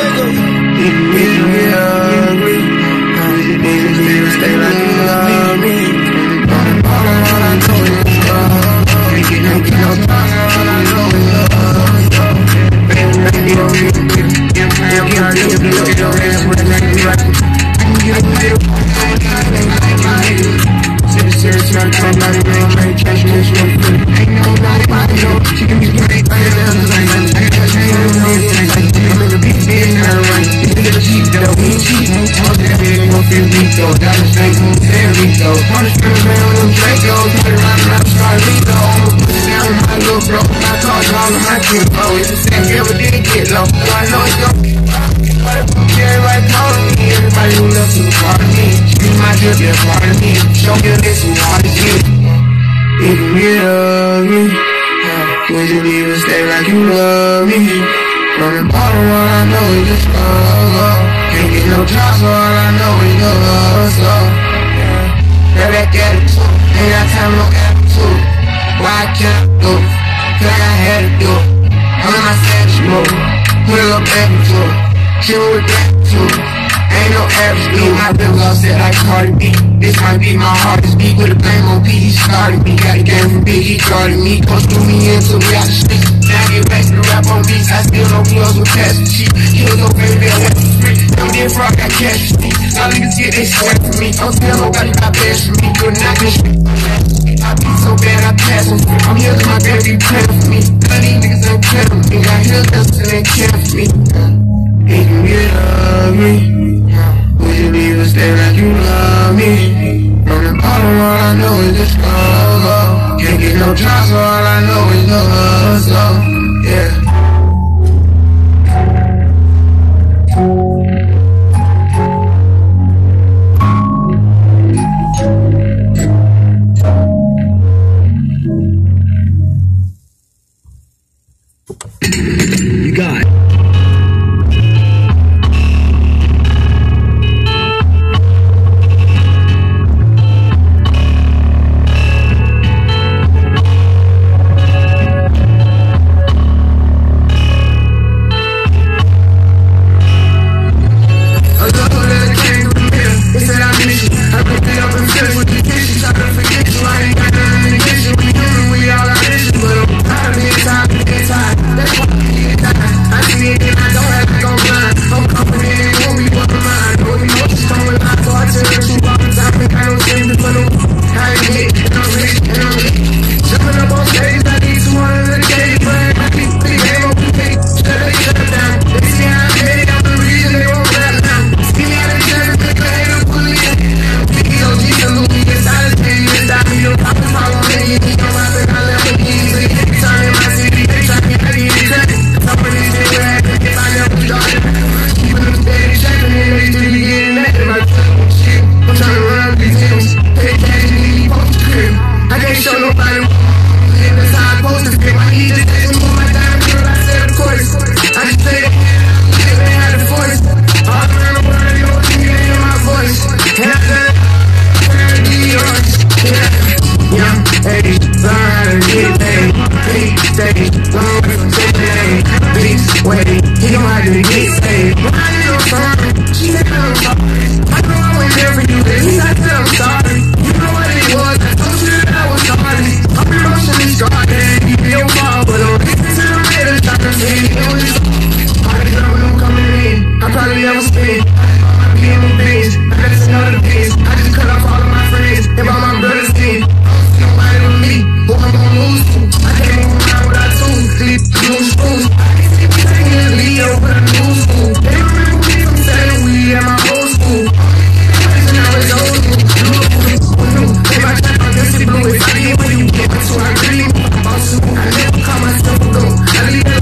Stay like you love me. All I know is love. Can't get no time. All I know is love. Baby, serious, I'm talking about it, real, man. Cash, cash, no food. Ain't nobody, she can be great. I'm in the beat, being not right. It's a little cheap, though. We ain't cheap. All that big, won't feel weak, though. Dollar straight, won't feel weak, though. Wanna spend a man on them Dracos. Put it around, start weak, though. I'ma put it down with my little bro. I talk to all of my kids, bro. It's the same, ever did get low. So I know it's gonna be everybody calling me, everybody who loves you, part of me. You might just be a part of me. Show me this, you want to see. If you get ugly, would you leave and stay like you love me? From the bottom, all I know is the struggle. Can't get no job, so all I know is the hustle. Grab that attitude, ain't got time, no attitude. Why I can't do it? Cause I had to do it. I'm in my savage mode, put a little back into it. Chill with that too. Ain't no average beat. My bills all set like Cardi B. This might be my hardest beat. With a blame on P, he started me. Got a game from Big, he guarded me. Coach threw me into me out the street. Now I get back to the rap on beats. I still know clothes with cash and cheap. Kills no baby, I went to street. Them dead frog got cash for me. All niggas get they sweat for me. Don't tell nobody got bash for me. You're not this shit. I beat so bad I pass on free. I'm here to my baby praying for me. None of these niggas ain't playing for me. Got heels that's still ain't caring for me. If you get ugly, would you leave and stay like you love me? From the bottom, all I know is the struggle. Can't get no job, so all I know is the hustle. Yeah. You got it.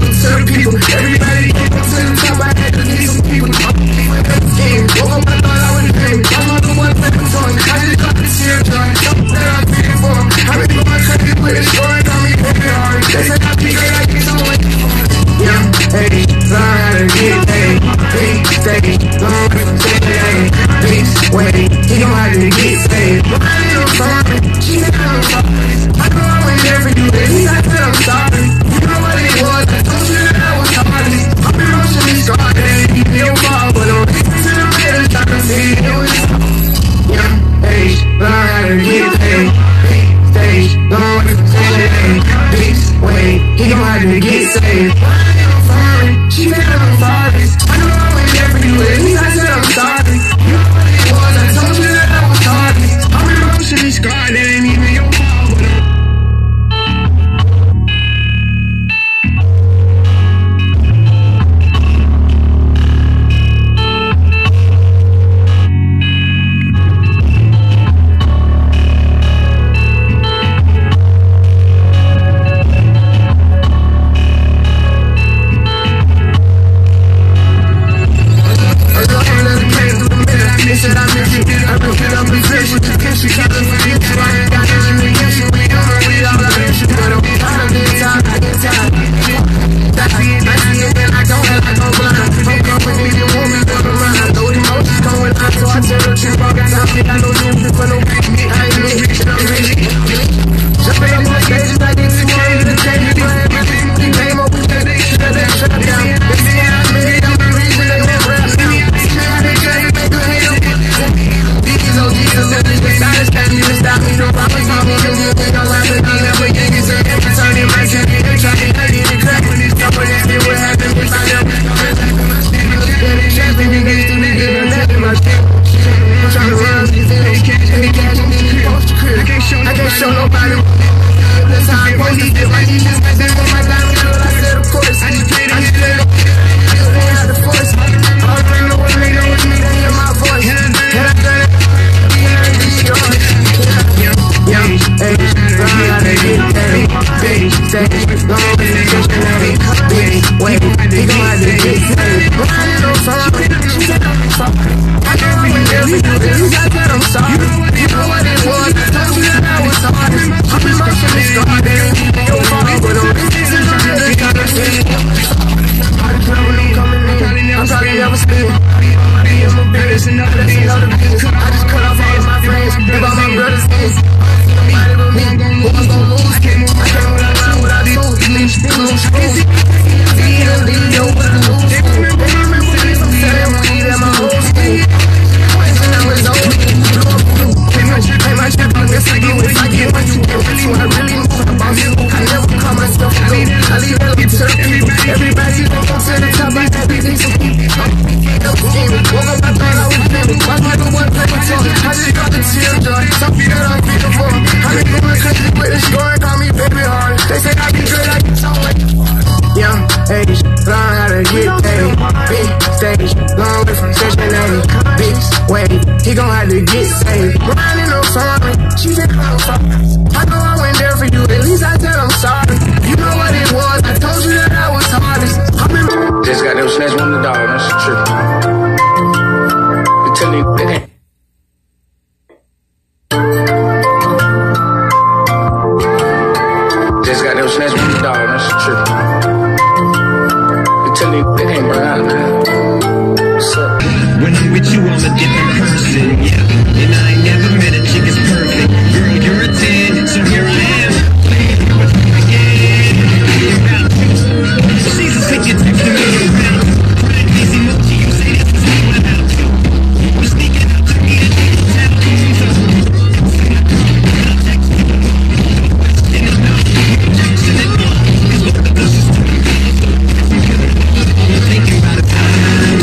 Everybody, to the top, I had to need some people. I go blind. I'm going with the woman on the mind. Those emotions going on, so I tell the truth. I got nothing, I know you for no baby. I ain't rich, I'm rich. Jumping on my stage, I get too hard to change it. Came up with that, they shut that shut down. They see how I made it, I'm the reason they won't rap now. They try to make a hate up. These OGs are living beside us, can't even stop me. No problem, I'm on the move, we don't laugh at me. Never get it, so every time they might try to try to hurt it and crack when it's up, but that shit would happen if I never. Trapping niggas to me, giving nothing my shit. I'm trying to run, these niggas can't post the crib. I can't show nobody. That's how I post it. Like you just messed up on my diamond, but I said of course. I just played out the force. All I know when they know it's me, they hear my voice. And I done it, and it's yours. Yeah, hey, run out of here, hey, big stage, long as it's stationary, big wave, he gon' have to get saved. Riding on song, she said I'm sorry. I know I went there for you, at least I said I'm sorry. You know what it was, I told you that I was hard. I'm emotionally scarred, there ain't even your fault, but I'm this is all this kind of shit. All the trouble I'm coming in, I'm probably never still. I'm a business, another business. I just cut off all of my friends, and all my brothers' kids. Nobody but me, who I'm gon' lose? I can't run without these lose. Lead a lead, yo, what to lose? They remember me, I'm telling me that my whole school. When I was old, pay my shit on this, I get what you get. That's what I really know about you. I never call myself a goat. I leave that up to the people. Everybody gon' go to the top, I have these things. Woke up, I thought I was living. My mother wasn't playing talk. I just got the teardrop. Something that I'm beautiful. I've been going crazy with the score and call me baby hard. They say I be good, I get so like young age, learn how to get paid. Big stage, long way from stationary. Big wave, he gon' have to get saved. Riding on sorry, she said I'm sorry. I know I went there for you, at least I said I'm sorry. You know what it was, I told you that I was hardest. Just got them snatch on the dog, that's the trick. You tell me they can't. Just got them snatch on the dog, that's the trick. You tell me they can't burn out, man. What's up? When I'm with you, I'm a different person, yeah. And I ain't never met a chick as perfect. Girl, you're a 10, so here I am. She's a sick, you're texting me around. Easy mochi, you say this is what I'm out to. We're sneaking out to meet a nigga town. I'll text you. In his mouth, Jackson and Block. Thinking about a time,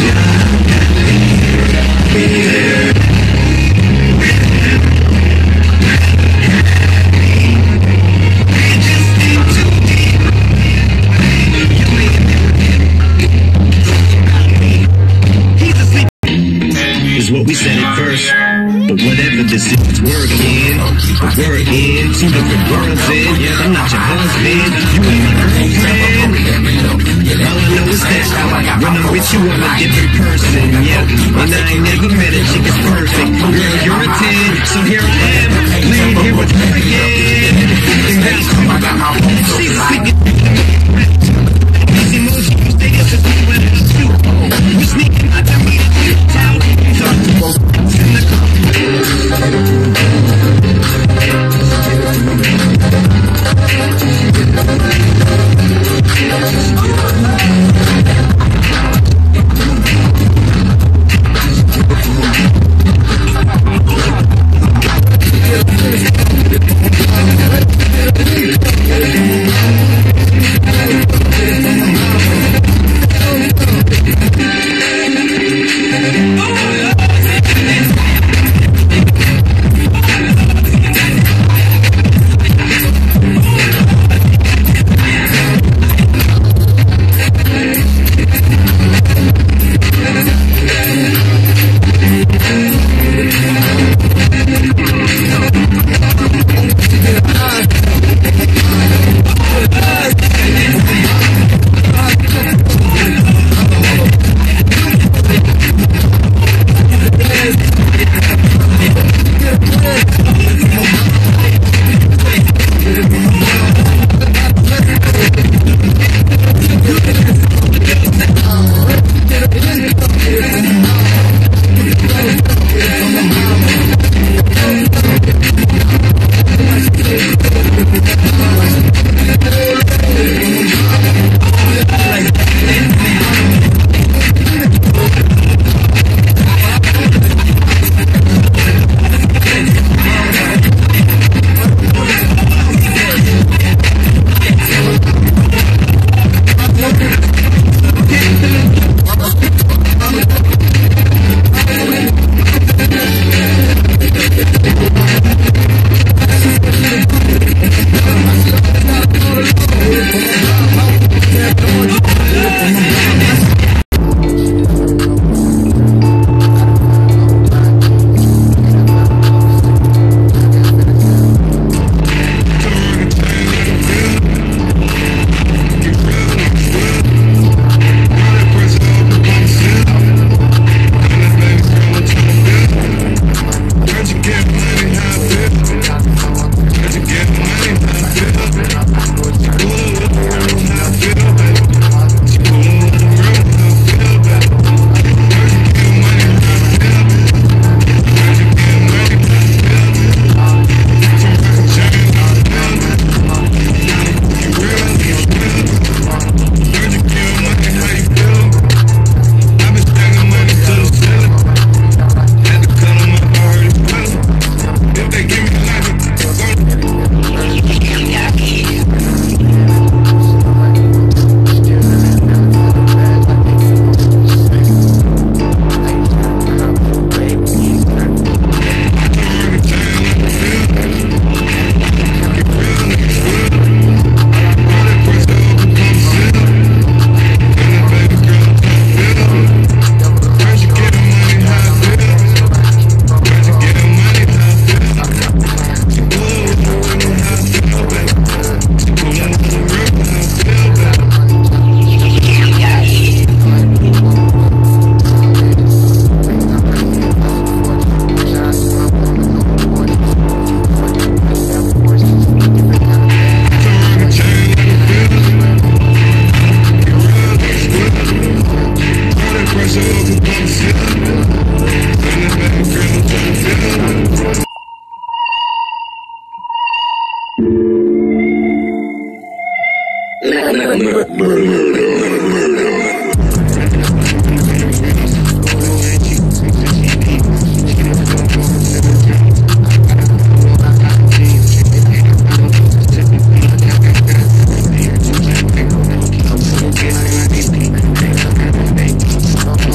is what we said at first. But whatever decisions we're in, two different worlds in. I'm not your husband, you ain't my girlfriend. All I know is that when I'm with you, I'm a different person, yeah. And I ain't never met a chick as perfect. Girl, you're a 10, so here I am, laying here with her again. And that's she's a